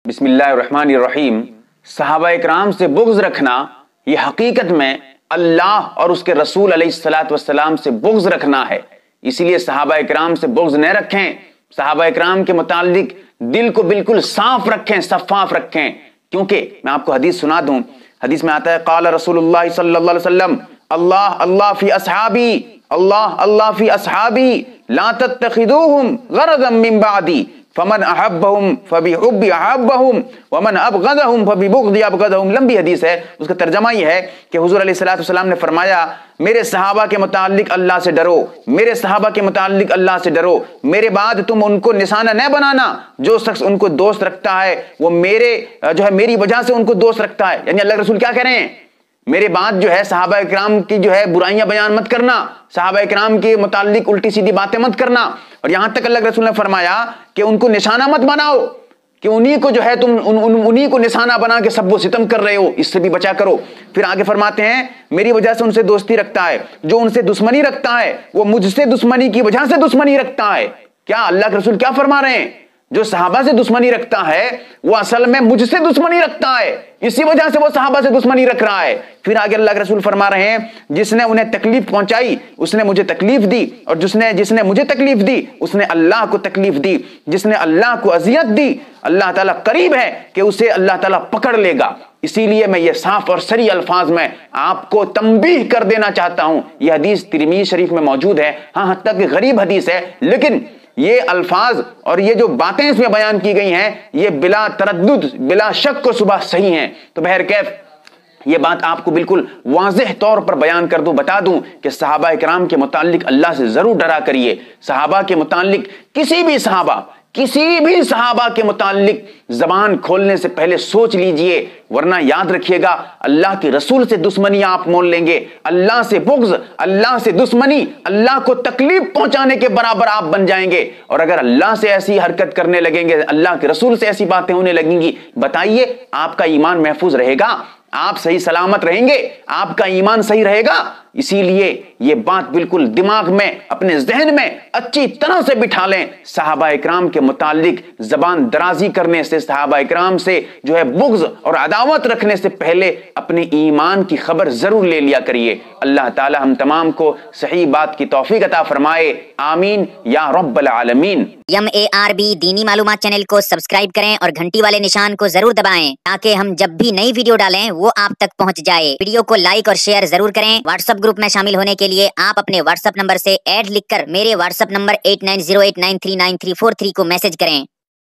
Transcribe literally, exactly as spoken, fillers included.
بسم اللہ الرحمن الرحیم۔ صحابہ اکرام سے بغض رکھنا یہ حقیقت میں اللہ اور اس کے رسول علیہ الصلوۃ والسلام سے بغض رکھنا ہے، اسی لیے صحابہ اکرام سے بغض نہ رکھیں۔ صحابہ اکرام کے متعلق دل کو بالکل صاف رکھیں، شفاف رکھیں، کیونکہ میں آپ کو حدیث سنا دوں۔ حدیث میں آتا ہے قال رسول اللہ صلی اللہ علیہ وسلم اللہ اللہ فی اصحابی اللہ اللہ فی اصحابی لا تتخذوهم غرضا من بعدی فمن احبهم فبحبی احبهم ومن ابغضهم فببغضی ابغضهم۔ لمبی حدیث ہے، اس کا ترجمہ یہ ہے کہ حضور علیہ الصلوۃ والسلام نے فرمایا میرے صحابہ کے متعلق اللہ سے ڈرو، میرے صحابہ کے متعلق اللہ سے ڈرو، میرے بعد تم ان کو نشانہ نہ بنانا۔ جو شخص ان کو دوست رکھتا ہے وہ میرے جو ہے میری وجہ سے ان کو دوست رکھتا ہے، یعنی اللہ کے رسول کیا کہہ رہے ہیں، میرے بعد جو ہے صحابہ اکرام کی جو ہے برائیاں بیان مت کرنا، صحابہ اکرام کے متعلق الٹی سیدھی باتیں مت کرنا، اور یہاں تک اللہ کے رسول نے فرمایا کہ ان کو نشانہ مت بناؤ، کہ انہی کو جو ہے تم ان انہی کو نشانہ بنا کے سب و ستم کر رہے ہو، اس سے بھی بچا کرو۔ پھر آگے فرماتے ہیں میری وجہ سے ان سے دوستی رکھتا ہے، جو ان سے دشمنی رکھتا ہے وہ مجھ سے دشمنی کی وجہ سے دشمنی رکھتا ہے۔ کیا اللہ کے رسول کیا فرما رہے ہیں؟ جو صحابہ سے دشمنی رکھتا ہے وہ اصل میں مجھ سے دشمنی رکھتا ہے، اسی وجہ سے وہ صحابہ سے دشمنی رکھ رہا ہے۔ پھر آگے اللہ کے رسول فرما رہے ہیں جس نے انہیں تکلیف پہنچائی اس نے مجھے تکلیف دی، اور جس نے جس نے مجھے تکلیف دی اس نے اللہ کو تکلیف دی، جس نے اللہ کو اذیت دی اللہ تعالیٰ قریب ہے کہ اسے اللہ تعالیٰ پکڑ لے گا۔ اسی لیے میں یہ صاف اور صریح الفاظ میں آپ کو تنبیہ کر دینا چاہتا ہوں، یہ حدیث ترمذی شریف میں موجود ہے، ہاں حتیٰ کہ غریب حدیث ہے، لیکن یہ الفاظ اور یہ جو باتیں اس میں بیان کی گئی ہیں یہ بلا تردد بلا شک و شبہ صحیح ہیں۔ تو بہرکیف یہ بات آپ کو بالکل واضح طور پر بیان کر دوں، بتا دوں کہ صحابہ اکرام کے متعلق اللہ سے ضرور ڈرا کریے۔ صحابہ کے متعلق کسی بھی صحابہ کسی بھی صحابہ کے متعلق زبان کھولنے سے پہلے سوچ لیجئے، ورنہ یاد رکھیے گا اللہ کے رسول سے دشمنی آپ مول لیں گے، اللہ سے بغض، اللہ سے دشمنی، اللہ کو تکلیف پہنچانے کے برابر آپ بن جائیں گے۔ اور اگر اللہ سے ایسی حرکت کرنے لگیں گے، اللہ کے رسول سے ایسی باتیں ہونے لگیں گی، بتائیے آپ کا ایمان محفوظ رہے گا؟ آپ صحیح سلامت رہیں گے؟ آپ کا ایمان صحیح رہے گا؟ اسی لیے یہ بات بالکل دماغ میں اپنے ذہن میں اچھی طرح سے بٹھا لیں، صحابہ اکرام کے متعلق زبان درازی کرنے سے، صحابہ اکرام سے جو ہے بغض اور عداوت رکھنے سے پہلے اپنے ایمان کی خبر ضرور لے لیا کریے۔ اللہ تعالی ہم تمام کو صحیح بات کی توفیق عطا فرمائے، آمین یا رب العالمین۔ یم اے آر بی دینی معلومات چینل کو سبسکرائب کریں اور گھنٹی والے نشان کو ضرور دبائیں تاکہ ہم جب بھی نئی ویڈیو ڈالیں وہ آپ تک پہنچ جائے۔ ویڈیو کو لائک اور شیئر ضرور کریں۔ واٹس ایپ گروپ میں شامل ہونے کے لیے آپ اپنے واٹس ایپ نمبر سے ایڈ لکھ کر میرے WhatsApp number eight nine zero eight nine three nine three four three کو میسج کریں۔